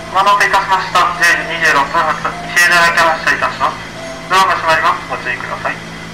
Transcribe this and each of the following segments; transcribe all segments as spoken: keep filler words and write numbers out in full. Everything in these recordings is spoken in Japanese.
お待たせいたしました。じゅうじにじゅうろっぷん発、西枝行き発車いたします。ドアが閉まります。ご注意ください。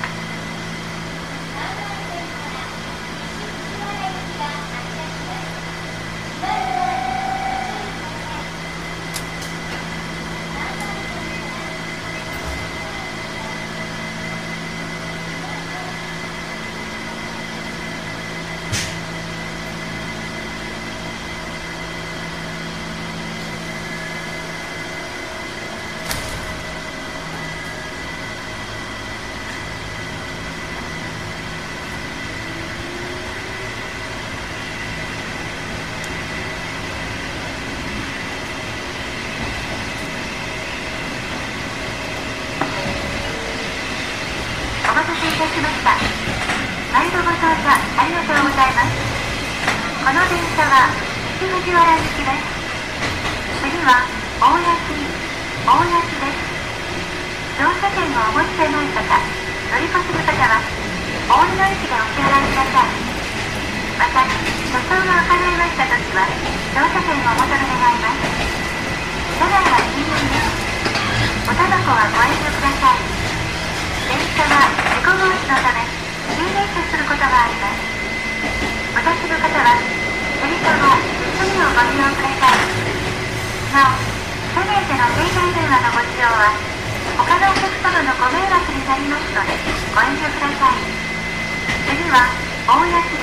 お待たせいたしました。毎度ご乗車ありがとうございます。この電車は西藤原行きです。次は大谷大谷です。乗車券をお持ちでない方、乗り越する方は大井の駅でお支払いください。また、車窓が分かれましたときは乗車券をお求め願います。車内は禁煙です。おタバコはご遠慮ください。電車は事故防止のため急停車することがあります。お立ちの方はセリフをゆっくりをご利用ください。なお、車内での携帯電話のご使用は他のお客様のご迷惑になりますのでご遠慮ください。次は大谷です。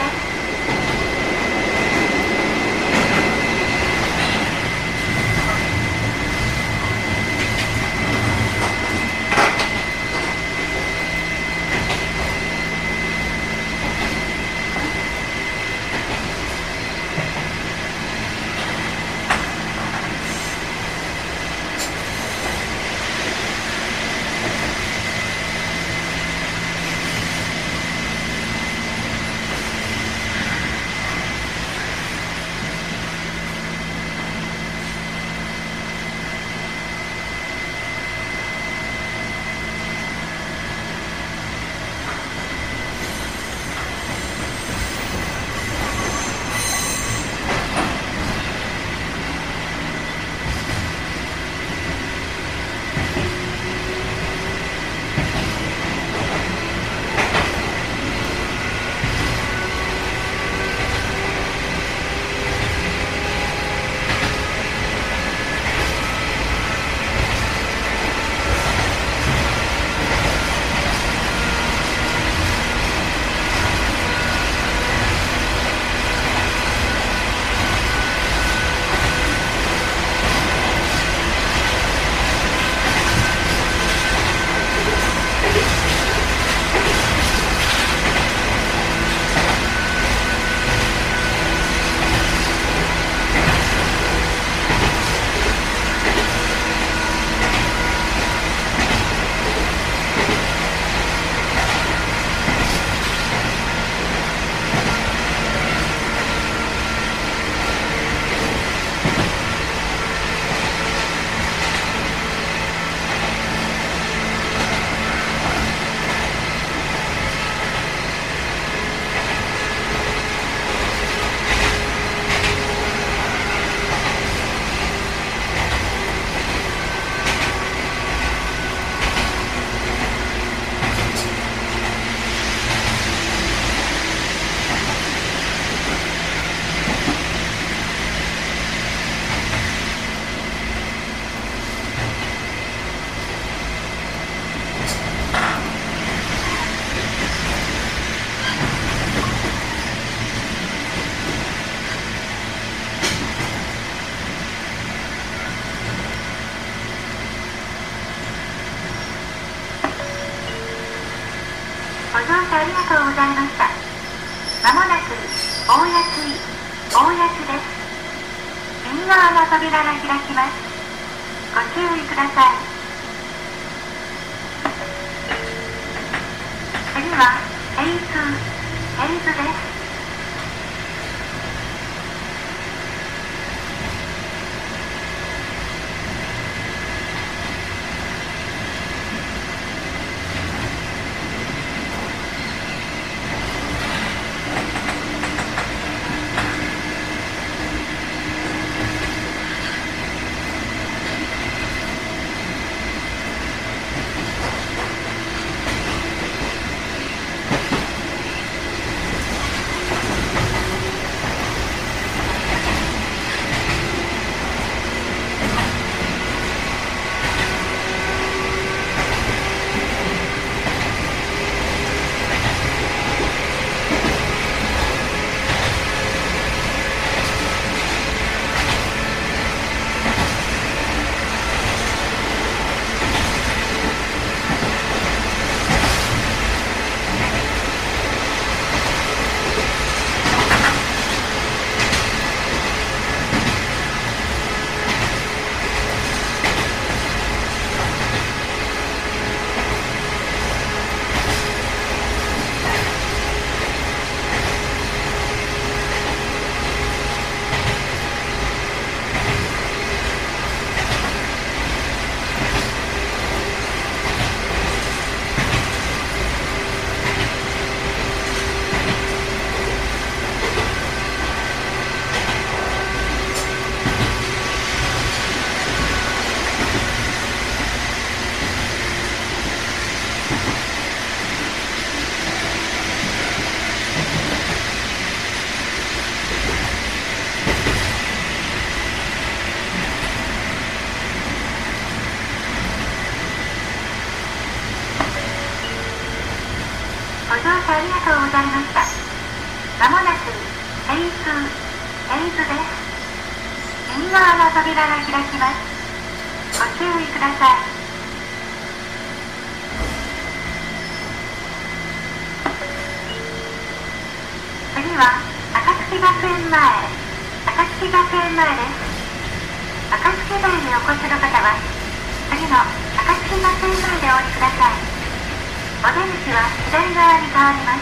ご乗車ありがとうございました。まもなく大谷大谷です。右側の扉が開きます。ご注意ください。次は平津平津です。 りがとうございました。まもなくヘイツヘイツです。右側の扉が開きます。ご注意ください。次は暁学園前暁学園前です。暁台にお越しの方は次の暁学園前でお降りください。お出口は左側に変わります。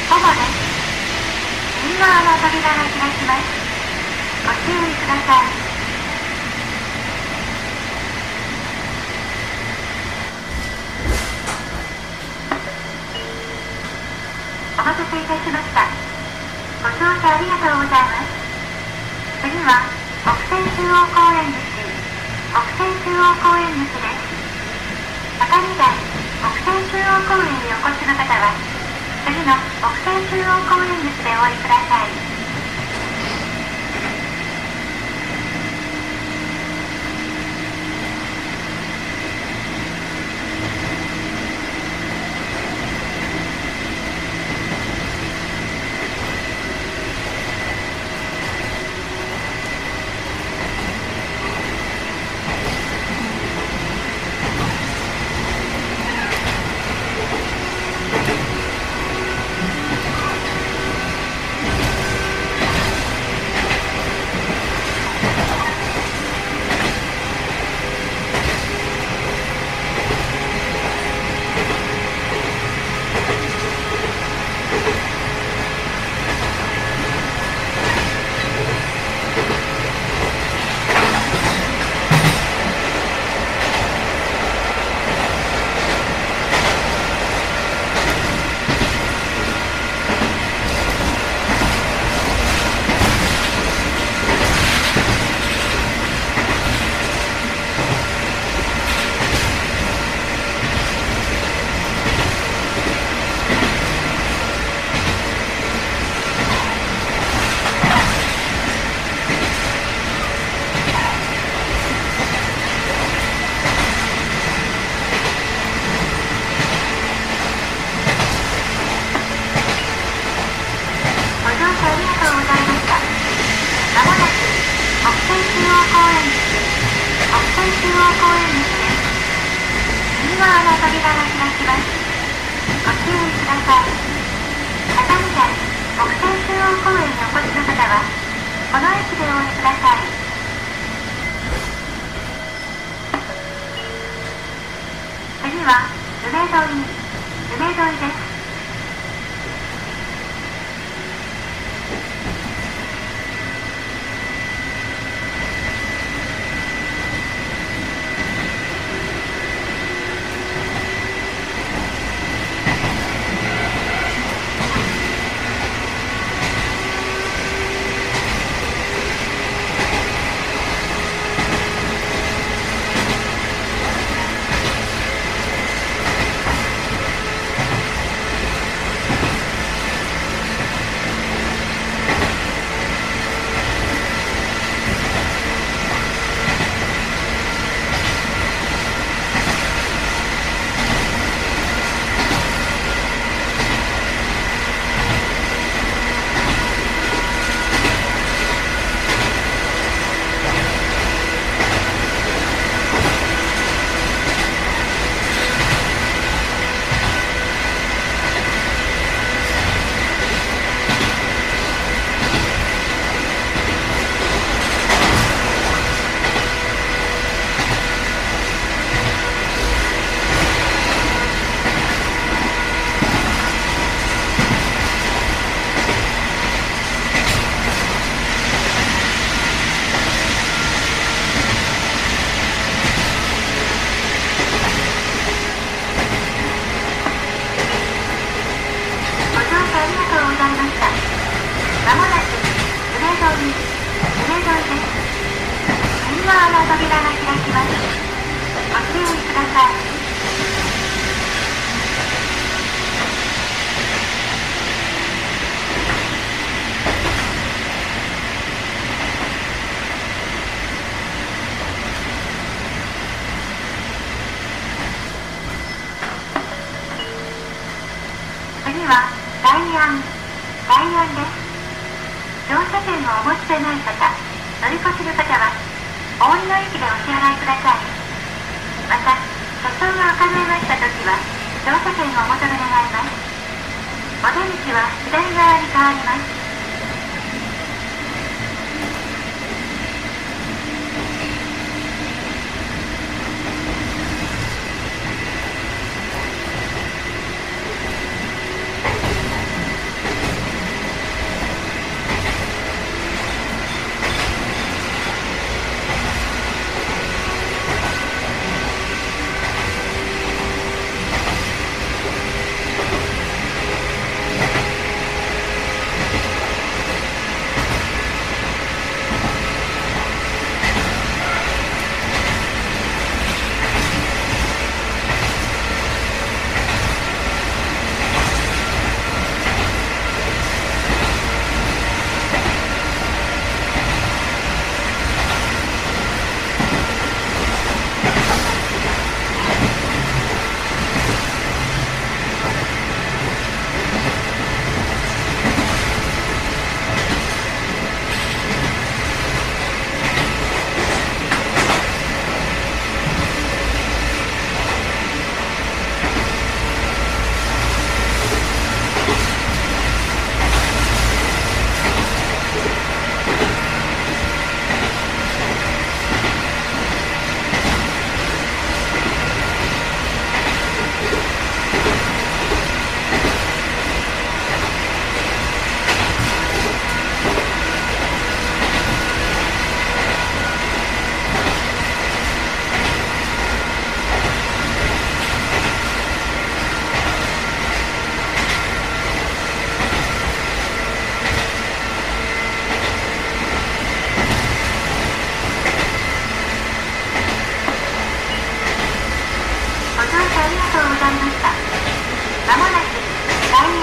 保護です。右側の扉が開きます。ご注意ください。お待たせいたしました。ご乗車ありがとうございます。次は北西中央公園口、北西中央公園口です。坂に台北西中央公園にお越しの方は、次の北西中央公園口でお降りください。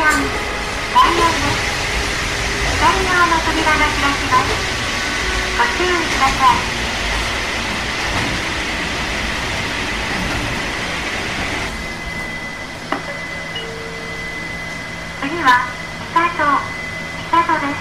ん、ライオンです。左側の扉が開きます。ご注意ください。次は三郷、三郷です。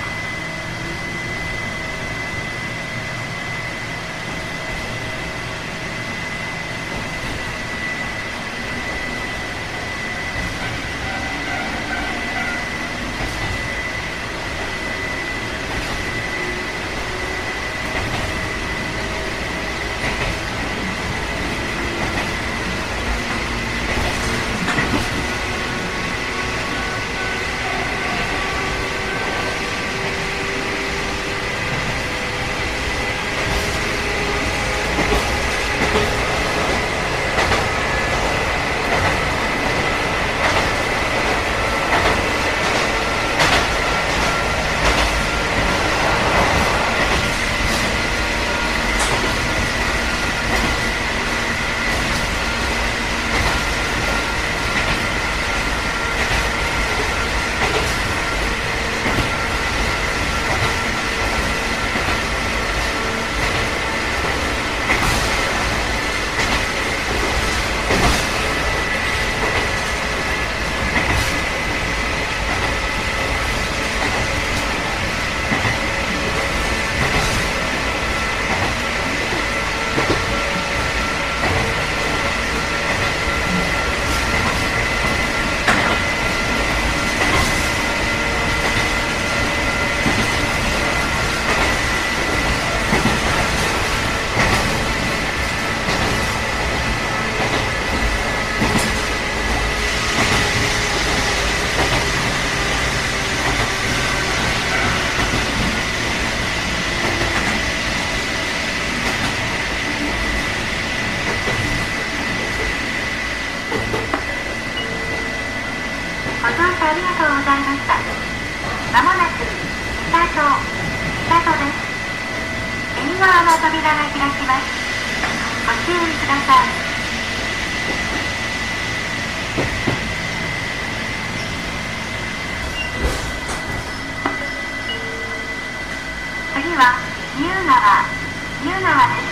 ご乗車ありがとうございました。まもなく北町、北戸です。右側の扉が開きます。ご注意ください。次はニュー川、ニュー川です。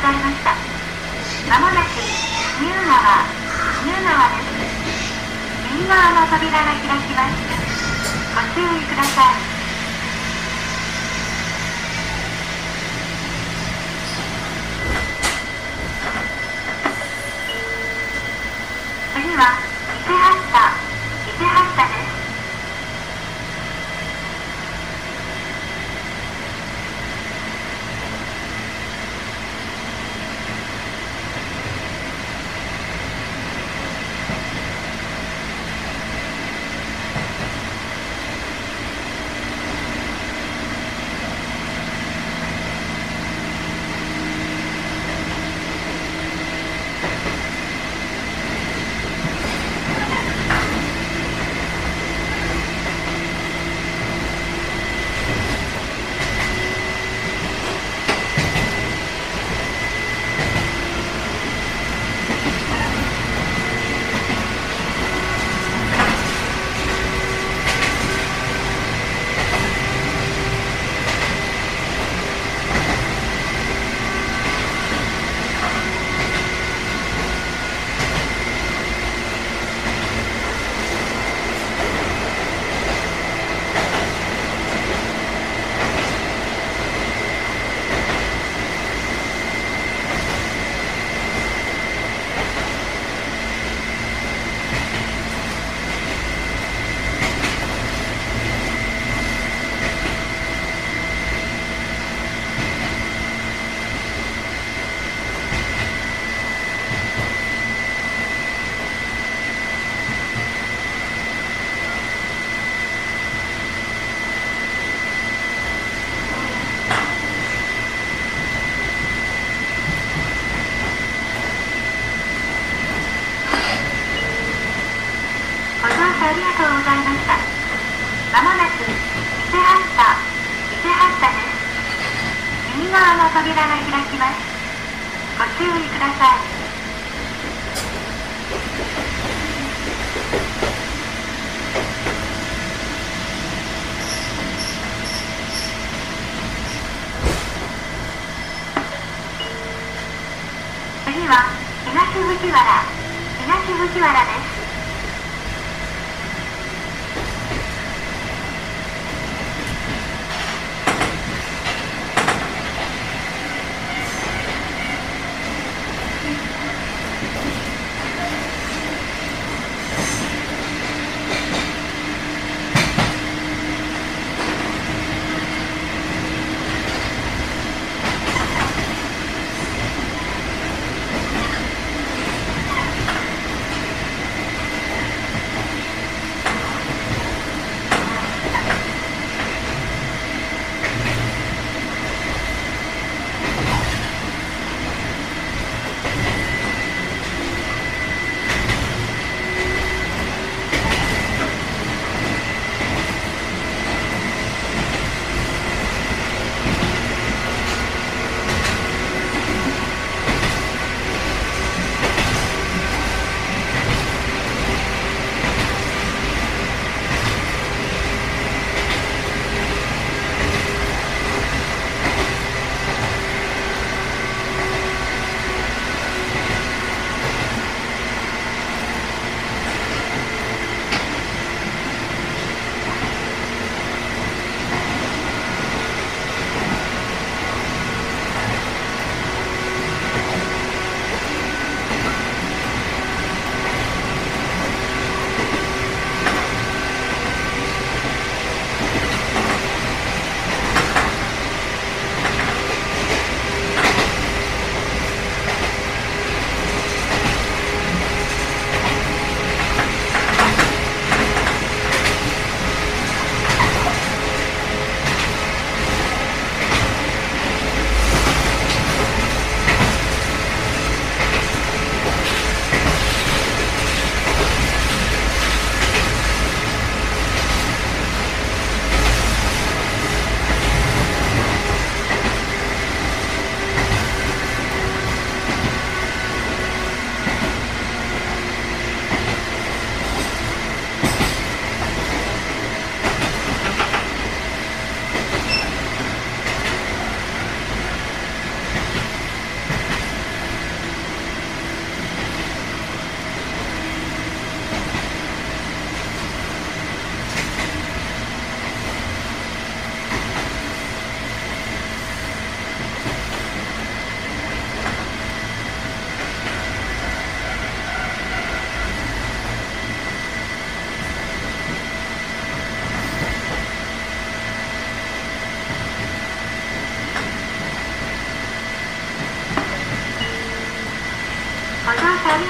ざいました。まもなくニュー川、ニュー川です。右側の扉が開きます。ご注意ください。次は伊勢発車、伊勢発車です。ありがとうございました。まもなく伊勢発車、伊勢発車です。右側の扉が開きます。ご注意ください。次は東藤原、東藤原です。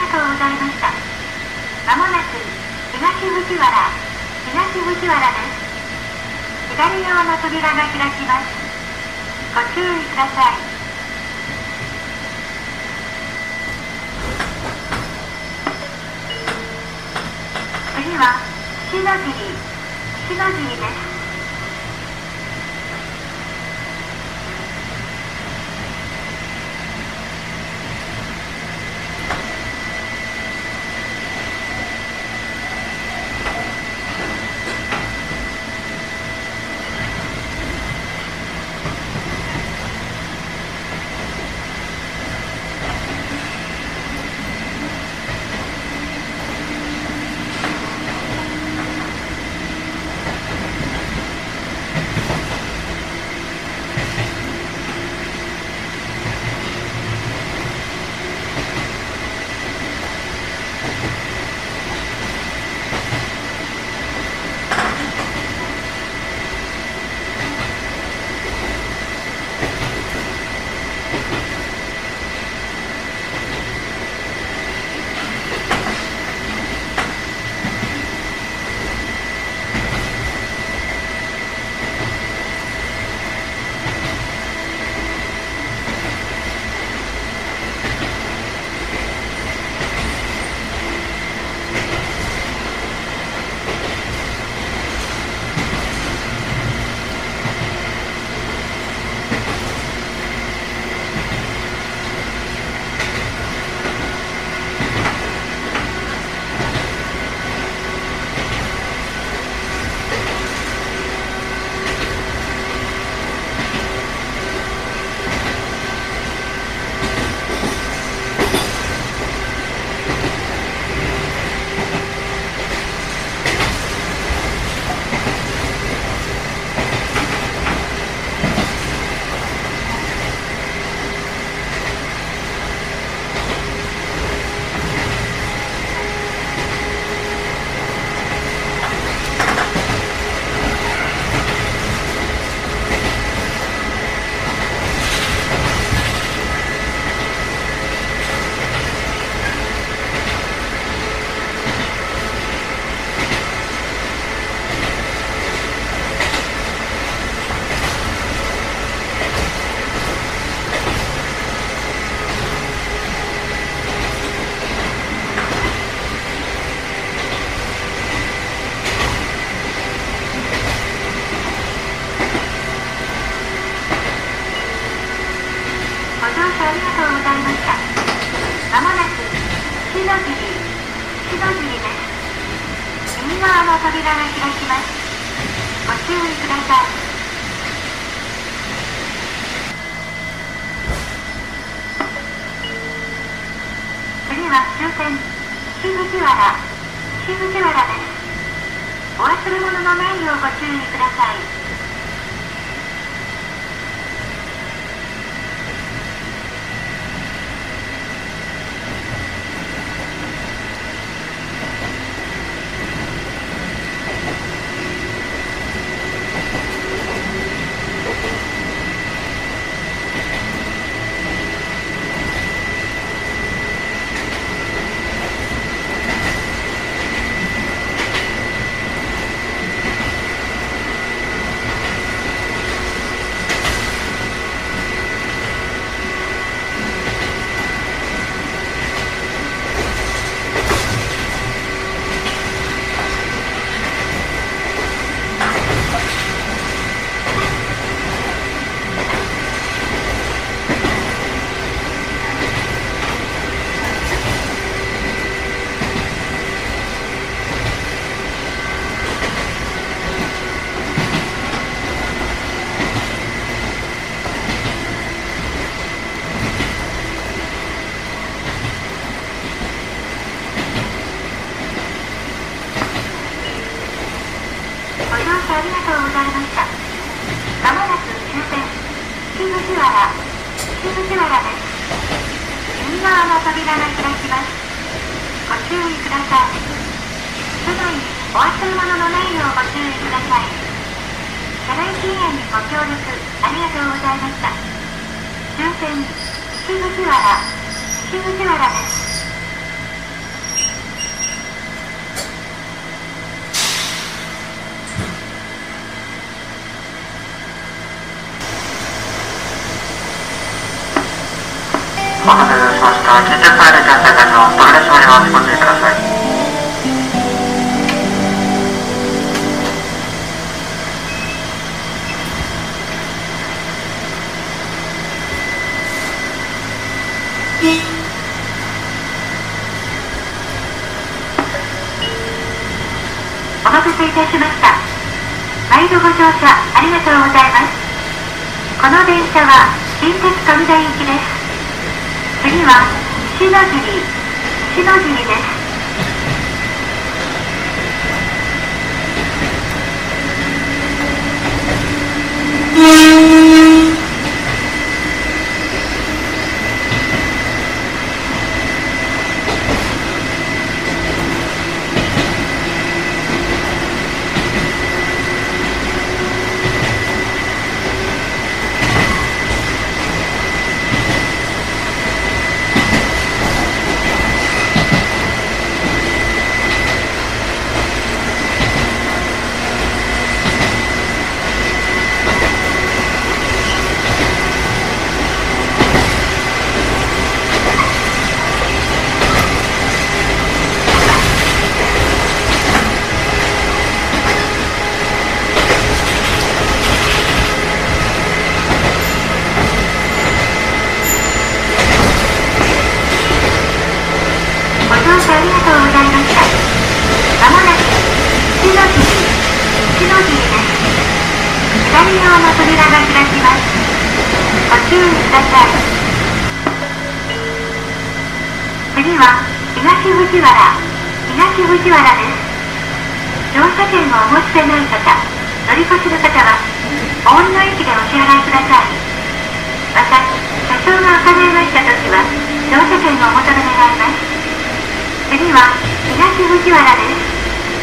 がとうございました。まもなく東藤原、東藤原です。左側の扉が開きます。ご注意ください。次は篠尻、篠尻です。 お待たせいたしました。緊急サイレン検査いたします。扉閉まります。ご注意ください。 お待たせいたしました。毎度ご乗車ありがとうございます。この電車は近鉄富田行きです。次は篠尻、篠尻です。ありがとうございました。まもなく篠尻、篠尻です。左側の扉が開きます。ご注意ください。次は東藤原、東藤原です。乗車券をお持ちでない方、乗り越しの方は大井の駅でお支払いください。また、車掌が伺いましたときは乗車券をお求め願います。次は東藤原です。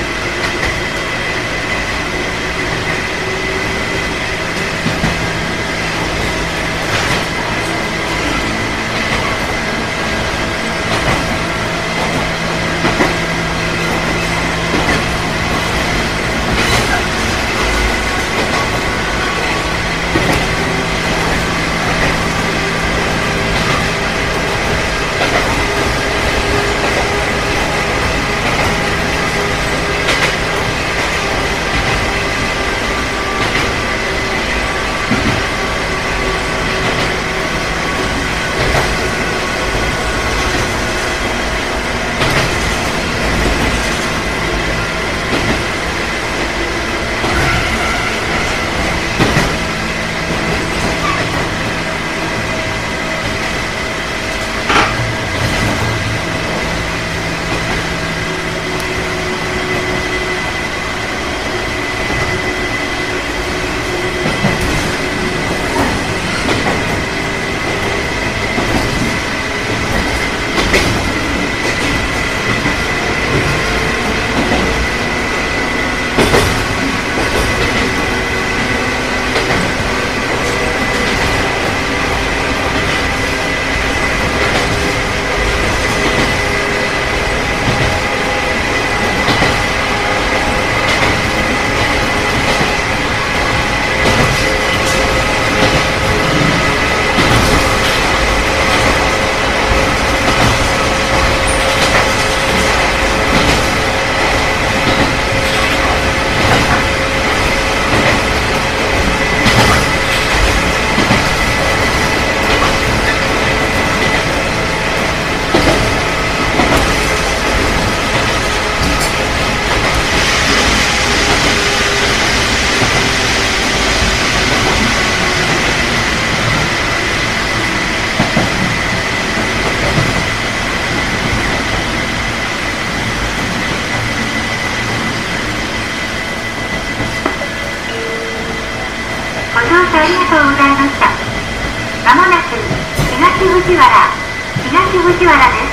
ご乗車ありがとうございました。まもなく東藤原、東藤原です。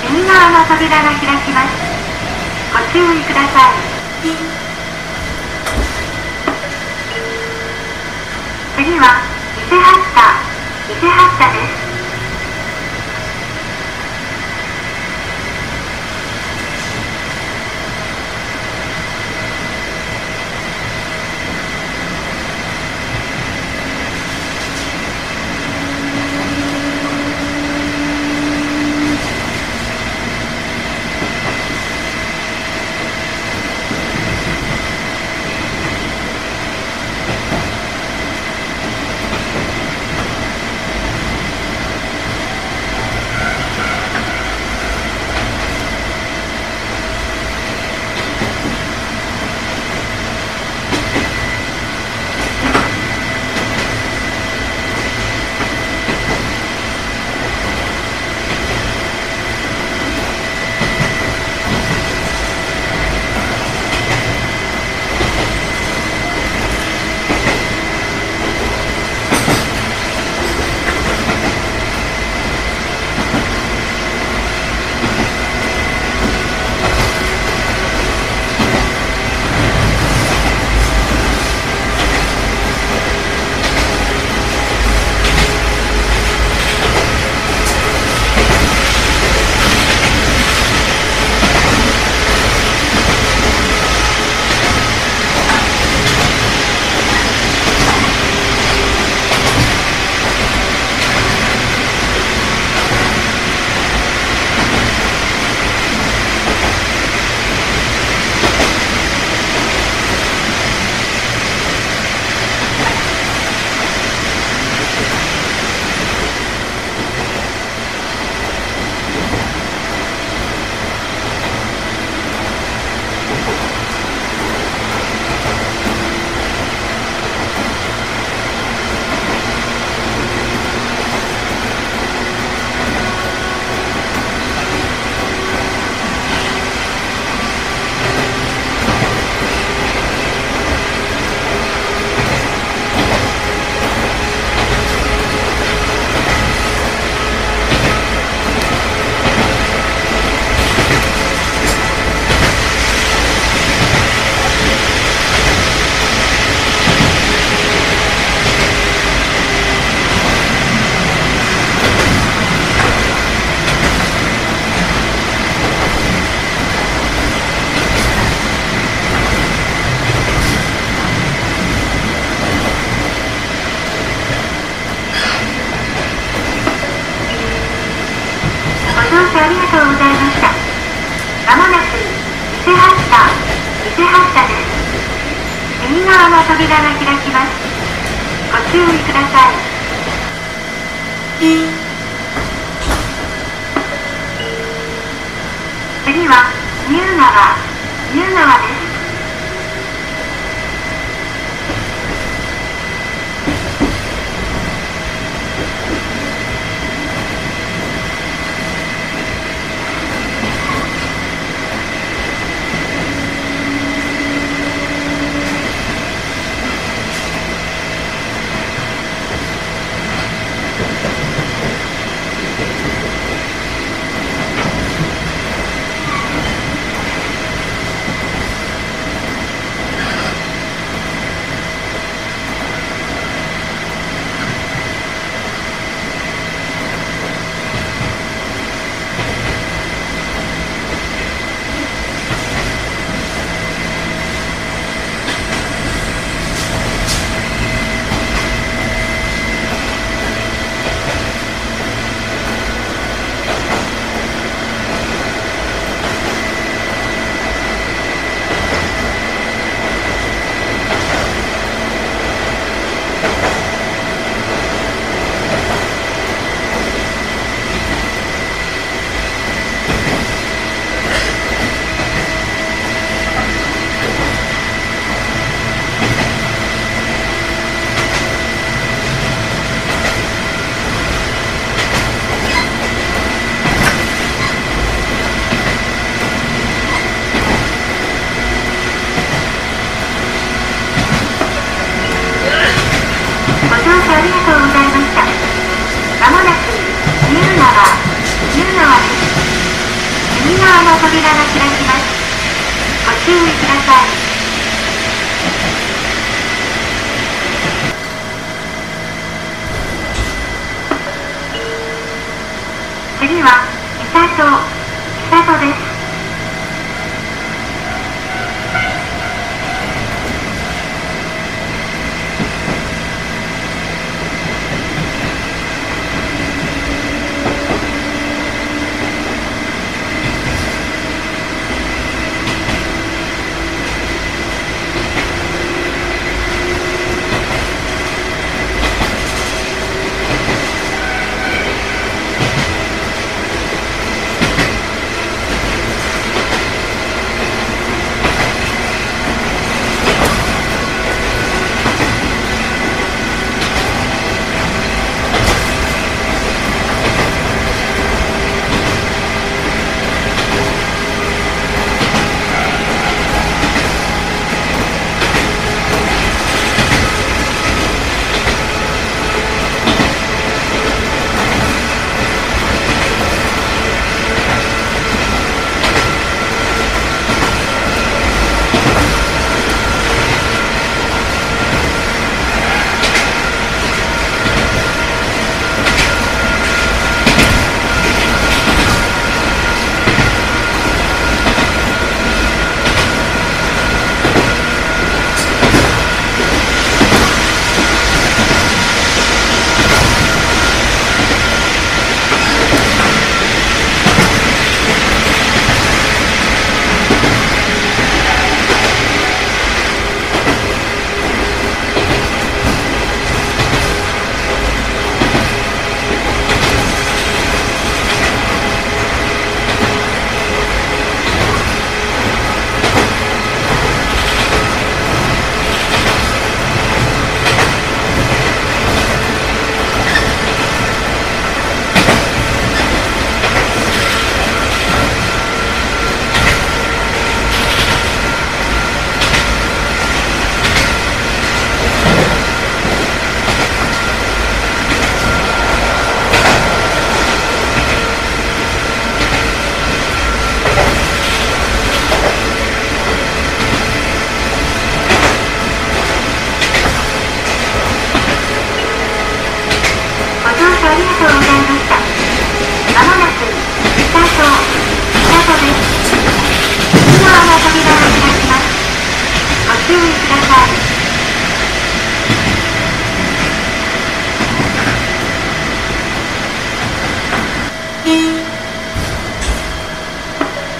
右側の扉が開きます。ご注意ください。次は伊勢八田、伊勢八田です。 扉が開きます。ご注意ください。次はニュー川、ニュー川です。ありがとうございました。まもなくニュー川、ニュー川です。右側の扉が開きます。ご注意ください。次は三郷、三郷です。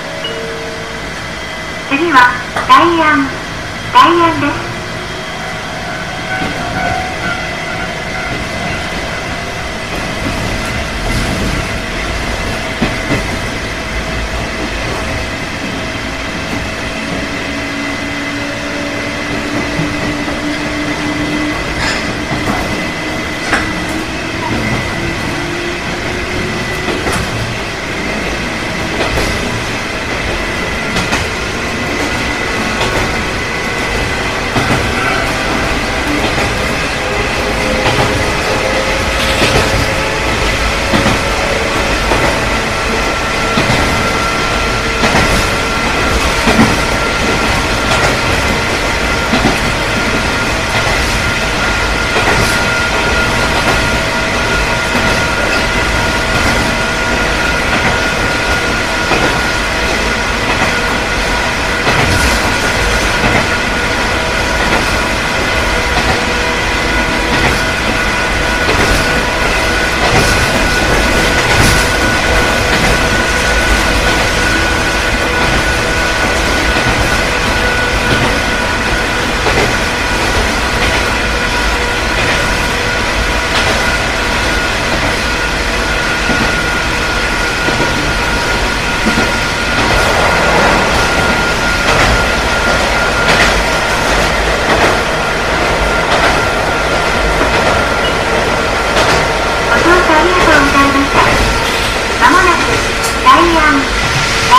次は大安、大安です。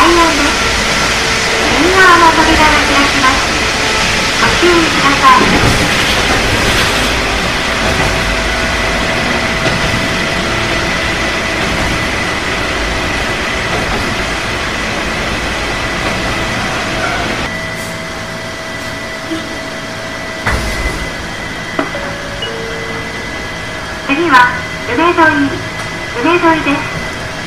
開園です。右側の扉が開きます。ご注意ください。次は梅沿い、梅沿いです。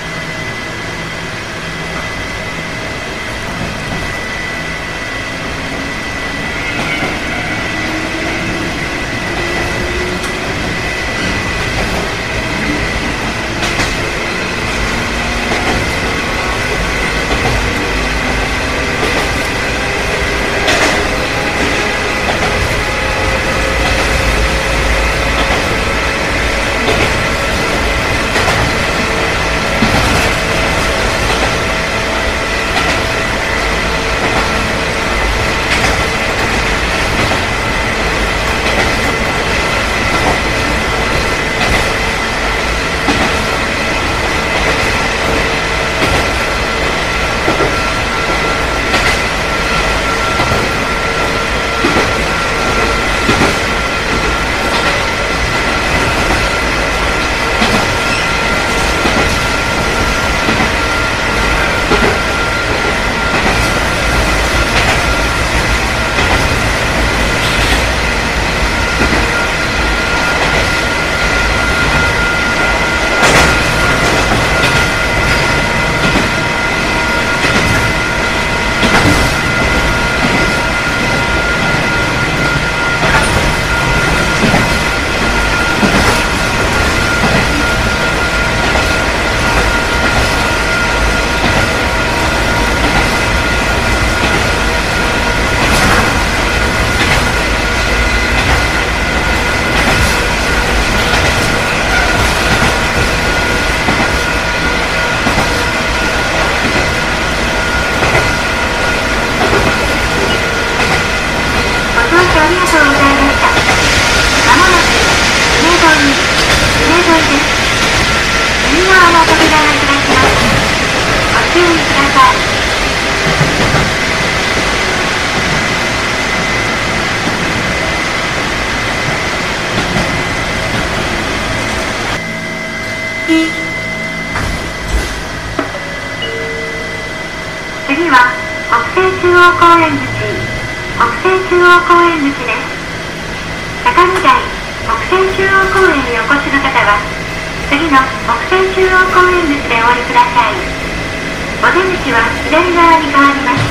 次は北西中央公園口、北西中央公園口です。坂見台北西中央公園にお越しの方は、次の北西中央公園口でお降りください。お出口は左側に変わります。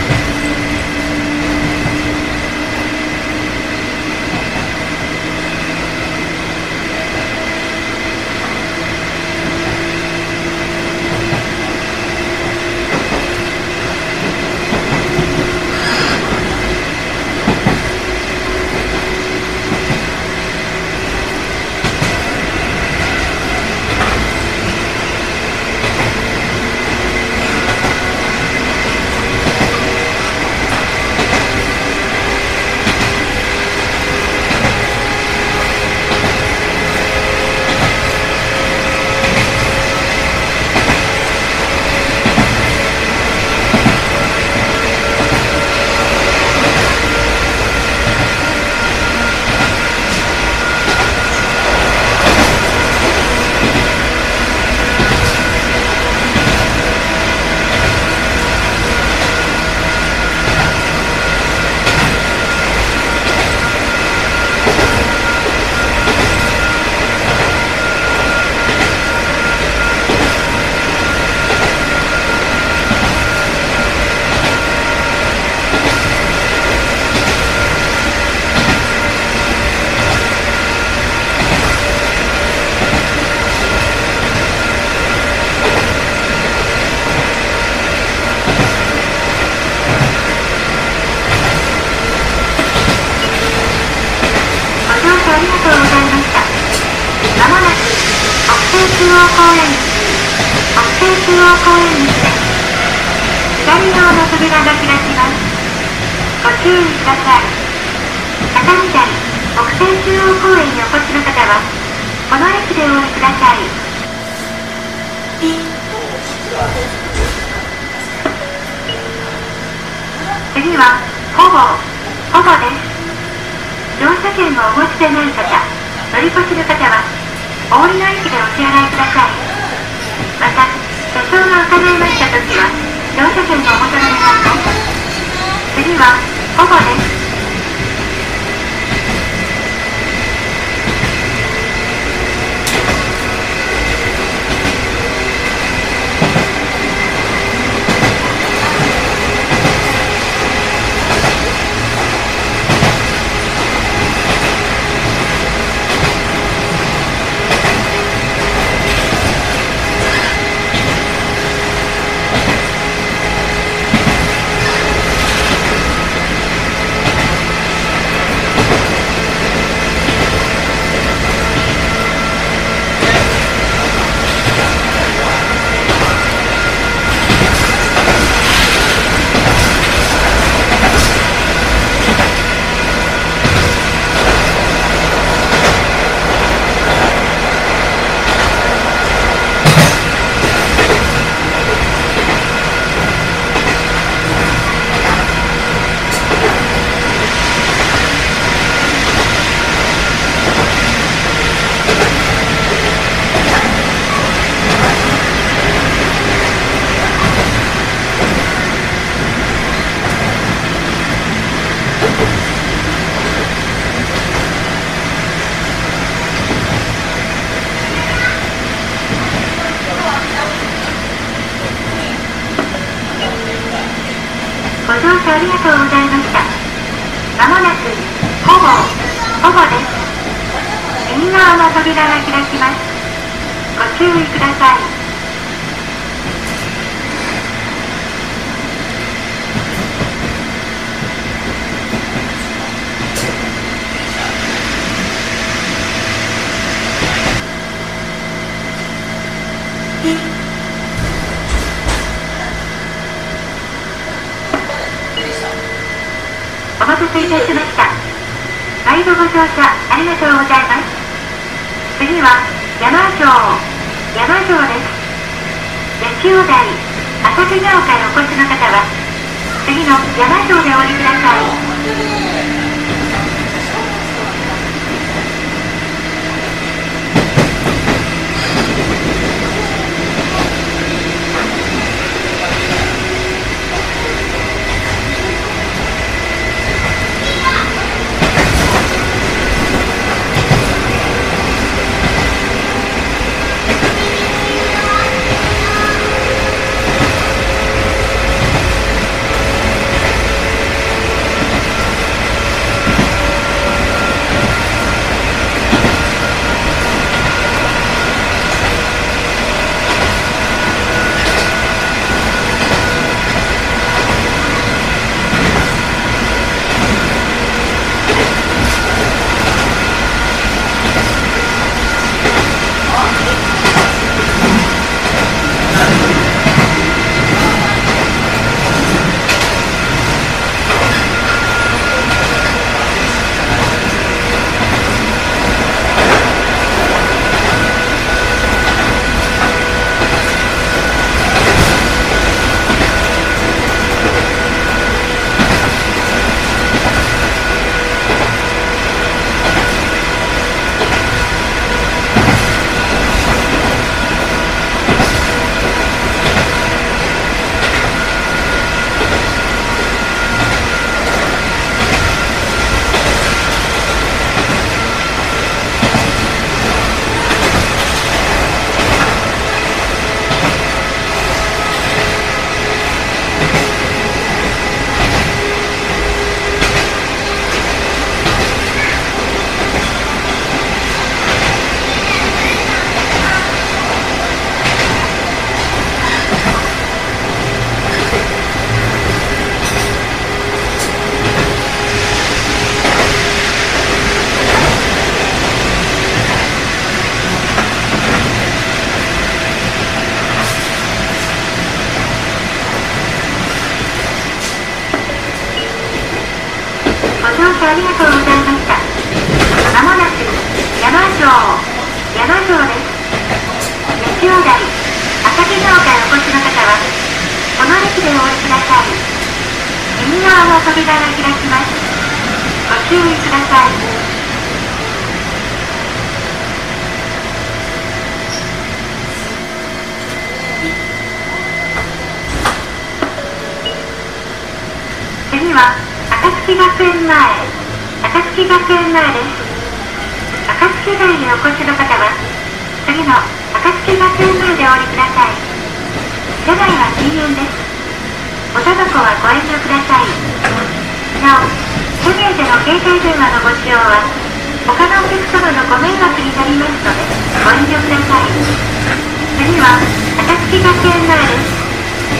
次はほぼほぼです。乗車券をお持ちでない方、乗り越しの方はお降りの駅でお支払いください。また車掌が伺いましたときは乗車券をお求め願います。次はほぼです。ご乗車ありがとうございました。まもなくほぼほぼです。右側の扉が開きます。ご注意ください。お待たせいたしました。再度ご乗車ありがとうございます。次は山城山城です。八千代台朝日ヶ丘へお越しの方は次の山城でお降りください。ありがとうございました。まもなく山城山城です。八千代台朝日ヶ丘へお越しの方はこの駅でお降りください。 右側の扉が開きます。ご注意ください。次は暁学園前、暁学園前です。暁台にお越しの方は次の暁学園前でお降りください。車内は禁煙です。おタバコはご遠慮ください。なお、車内での携帯電話のご使用は他のお客様のご迷惑になりますのでご遠慮ください。次は暁学園前です。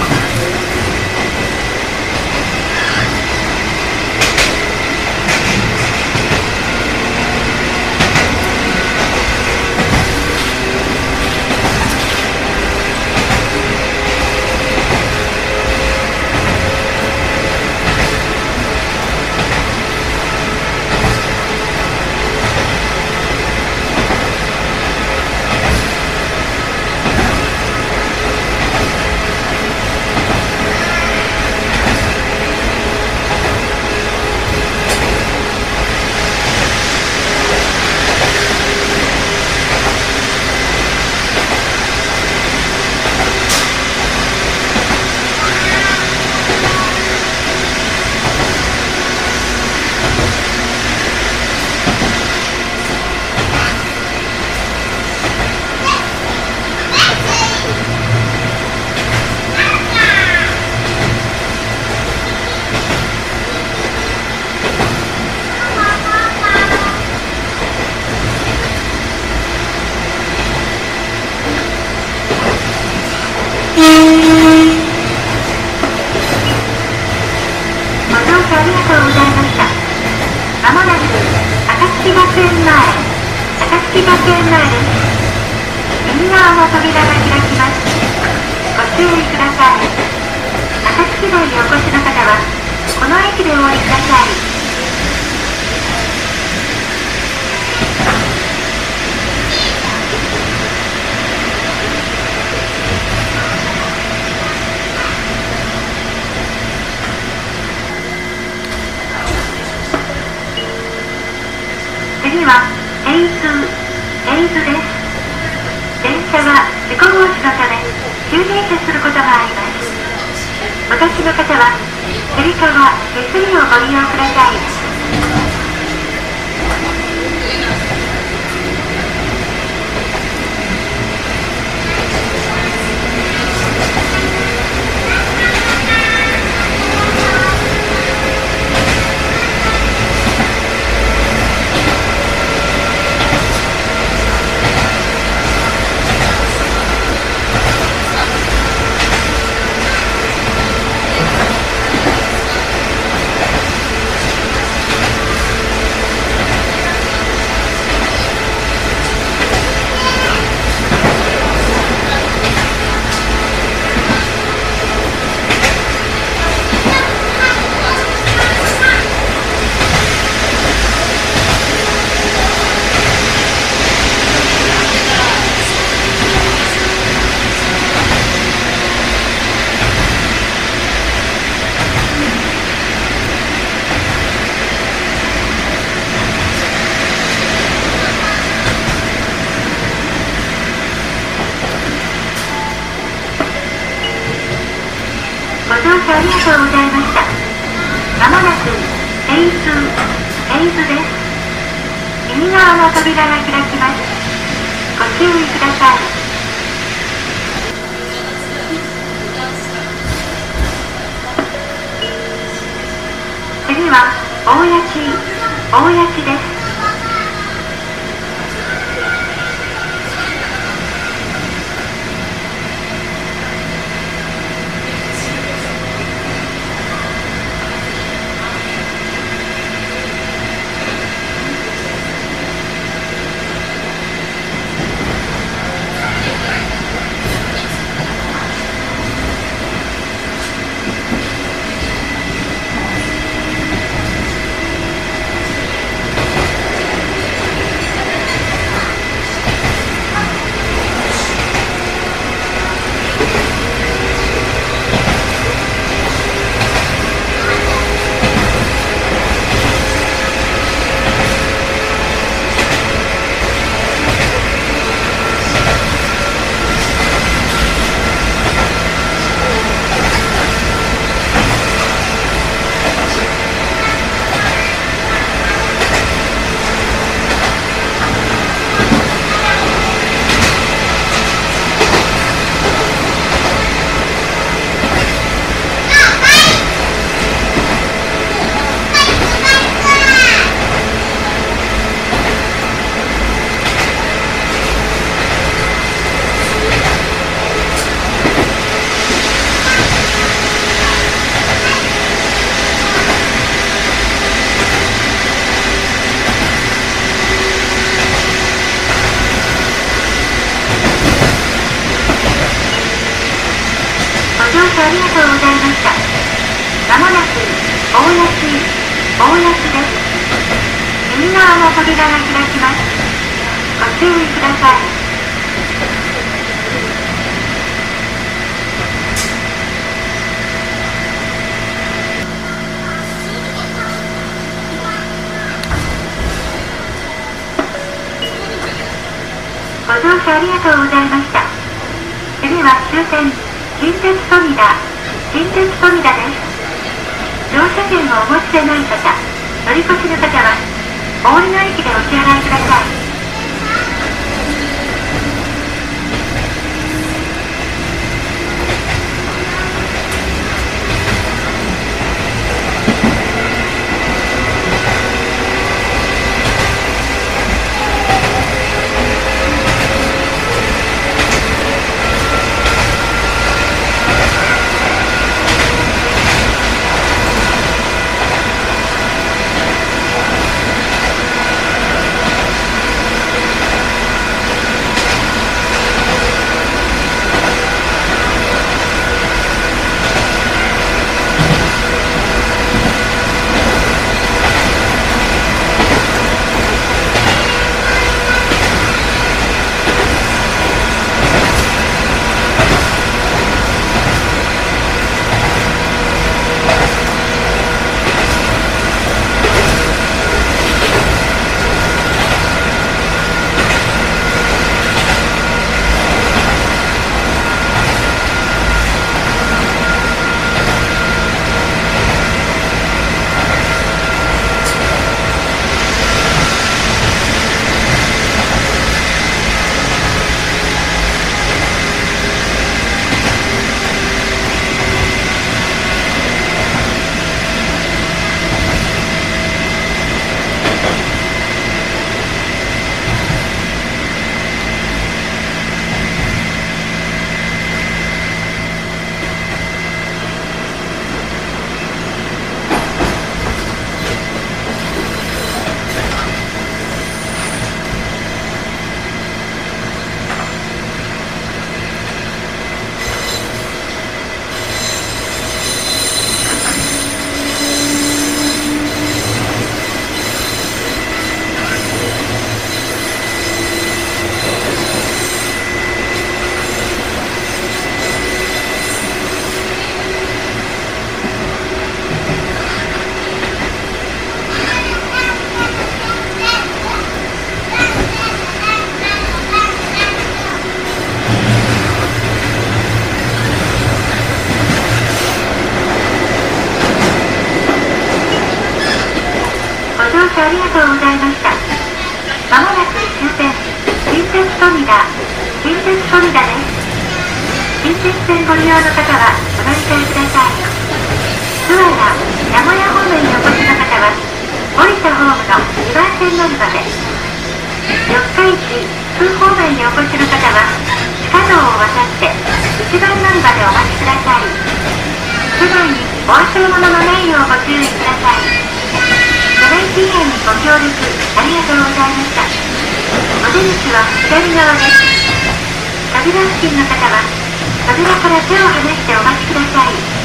次はエイズ、エイズです。電車が事故防止のため急停車することがあります。お立ちの方はつり革、手すりをご利用ください。ご乗車ありがとうございました。まもなくエイズ、エイズです。右側の扉が開きます。ご注意ください。次は大谷地、大谷地です。 の扉が開きます。ご注意ください。ご乗車ありがとうございました。次は終点、近鉄富田、近鉄富田です。乗車券をお持ちでない方、乗り越しの方は、お降りの駅でお支払いください。ありがとうございました。まもなく終点、近鉄富田、近鉄富田です。近鉄線ご利用の方はお乗り換えください。ツアーが名古屋方面にお越しの方は、降りたホームのにばん線乗り場で、四日市、空方面にお越しの方は、地下道を渡っていちばん乗り場でお待ちください。車内にお忘れ物のないようご注意ください。車内禁煙にご協力ありがとうございました。お出口は左側です。扉付近の方は扉から手を離してお待ちください。